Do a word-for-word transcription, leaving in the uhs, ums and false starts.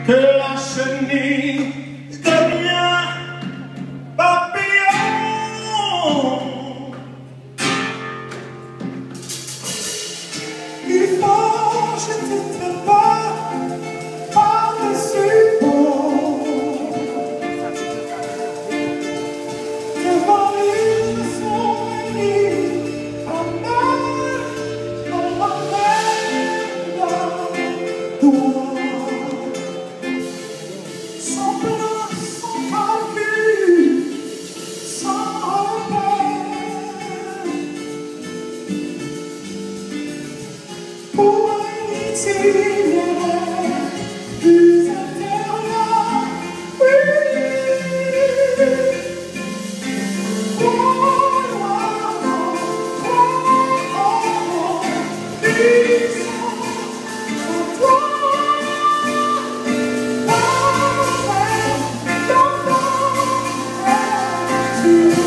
que la chenille devient papillon. Il faut jeter tes pas par-dessus bord. Tes valises sont réunies à main dans la mer d'un doigt. Sans plan, sans calcul, sans repère. Pour un itinéraire plus intérieur, oui. Trop loin, trop loin, disons en toi. Parfait, dans ton rêve, tu